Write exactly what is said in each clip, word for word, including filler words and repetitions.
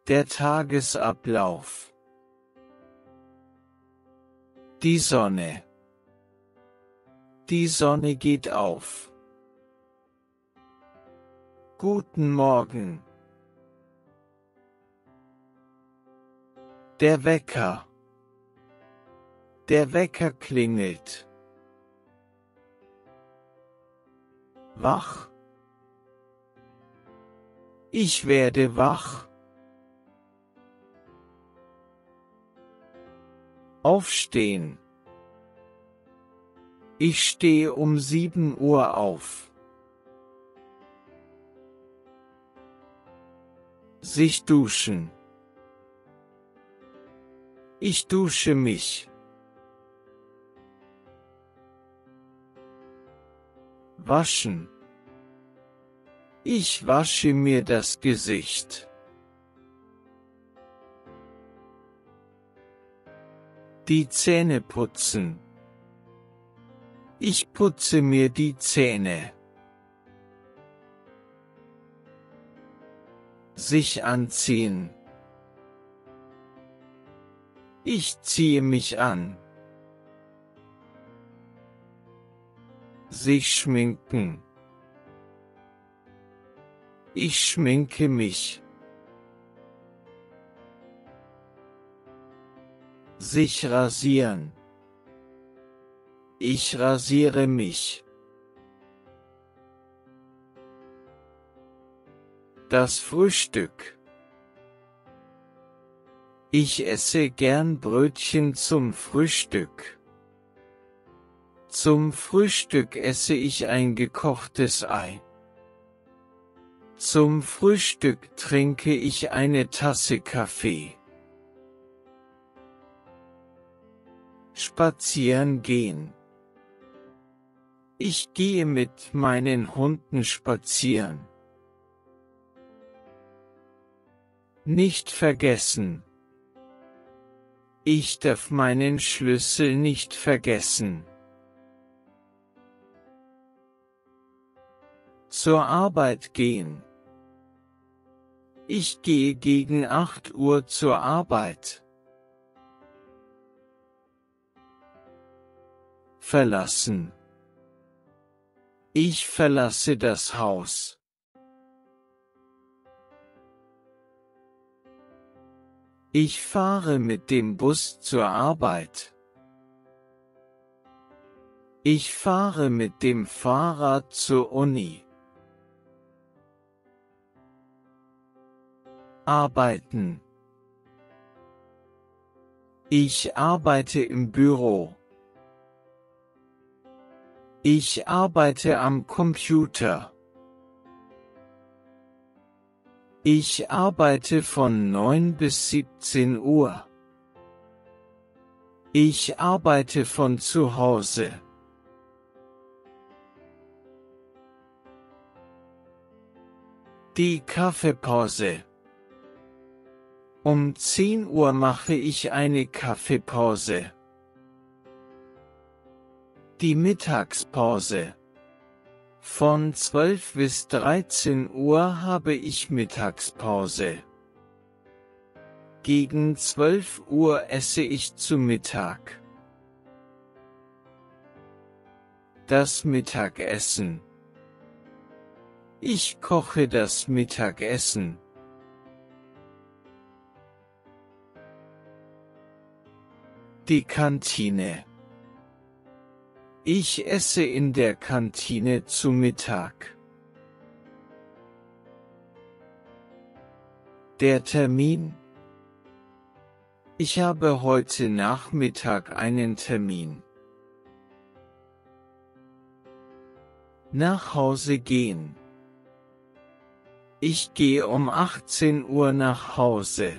Der Tagesablauf. Die Sonne. Die Sonne geht auf. Guten Morgen. Der Wecker. Der Wecker klingelt. Wach. Ich werde wach. Aufstehen. Ich stehe um sieben Uhr auf. Sich duschen. Ich dusche mich. Waschen. Ich wasche mir das Gesicht. Die Zähne putzen. Ich putze mir die Zähne. Sich anziehen. Ich ziehe mich an. Sich schminken. Ich schminke mich. Sich rasieren. Ich rasiere mich. Das Frühstück. Ich esse gern Brötchen zum Frühstück. Zum Frühstück esse ich ein gekochtes Ei. Zum Frühstück trinke ich eine Tasse Kaffee. Spazieren gehen. Ich gehe mit meinen Hunden spazieren. Nicht vergessen. Ich darf meinen Schlüssel nicht vergessen. Zur Arbeit gehen. Ich gehe gegen acht Uhr zur Arbeit. Verlassen. Ich verlasse das Haus. Ich fahre mit dem Bus zur Arbeit. Ich fahre mit dem Fahrrad zur Uni. Arbeiten. Ich arbeite im Büro. Ich arbeite am Computer. Ich arbeite von neun bis siebzehn Uhr. Ich arbeite von zu Hause. Die Kaffeepause. Um zehn Uhr mache ich eine Kaffeepause. Die Mittagspause. Von zwölf bis dreizehn Uhr habe ich Mittagspause. Gegen zwölf Uhr esse ich zu Mittag. Das Mittagessen. Ich koche das Mittagessen. Die Kantine. Ich esse in der Kantine zu Mittag. Der Termin. Ich habe heute Nachmittag einen Termin. Nach Hause gehen. Ich gehe um achtzehn Uhr nach Hause.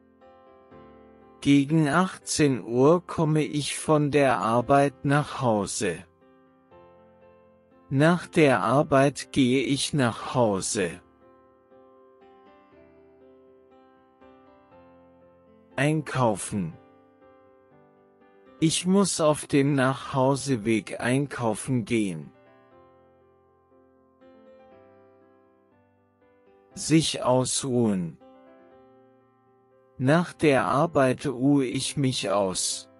Gegen achtzehn Uhr komme ich von der Arbeit nach Hause. Nach der Arbeit gehe ich nach Hause. Einkaufen. Ich muss auf dem Nachhauseweg einkaufen gehen. Sich ausruhen. Nach der Arbeit ruhe ich mich aus.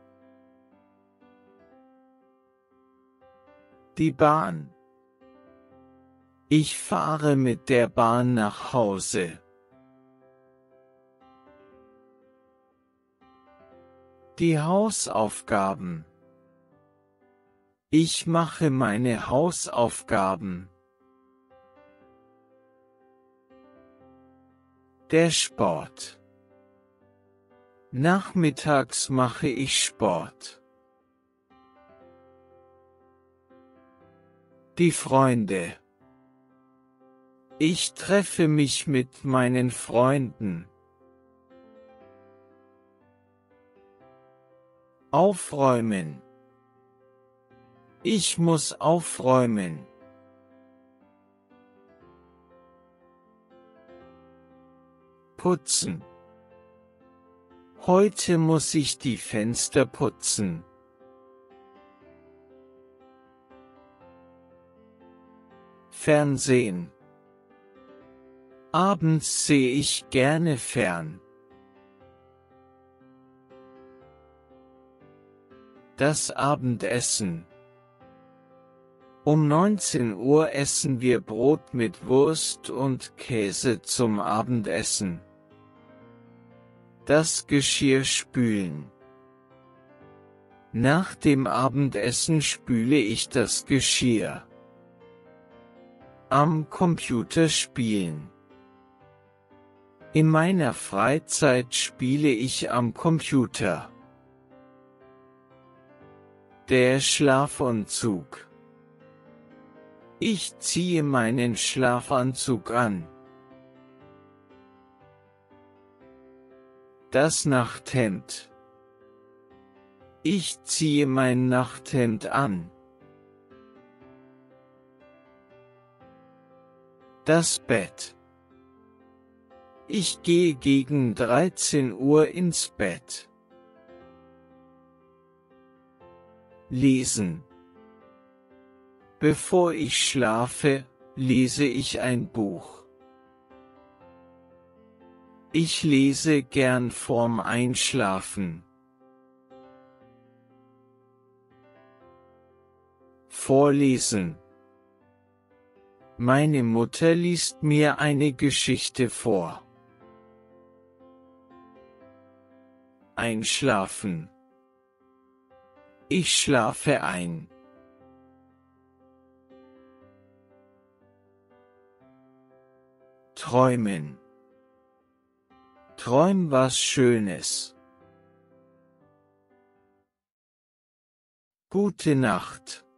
Die Bahn. Ich fahre mit der Bahn nach Hause. Die Hausaufgaben. Ich mache meine Hausaufgaben. Der Sport. Nachmittags mache ich Sport. Die Freunde. Ich treffe mich mit meinen Freunden. Aufräumen. Ich muss aufräumen. Putzen. Heute muss ich die Fenster putzen. Fernsehen. Abends sehe ich gerne fern. Das Abendessen. Um neunzehn Uhr essen wir Brot mit Wurst und Käse zum Abendessen. Das Geschirr spülen. Nach dem Abendessen spüle ich das Geschirr. Am Computer spielen. In meiner Freizeit spiele ich am Computer. Der Schlafanzug. Ich ziehe meinen Schlafanzug an. Das Nachthemd. Ich ziehe mein Nachthemd an. Das Bett. Ich gehe gegen dreizehn Uhr ins Bett. Lesen. Bevor ich schlafe, lese ich ein Buch. Ich lese gern vorm Einschlafen. Vorlesen. Meine Mutter liest mir eine Geschichte vor. Einschlafen. Ich schlafe ein. Träumen. Träum was Schönes. Gute Nacht.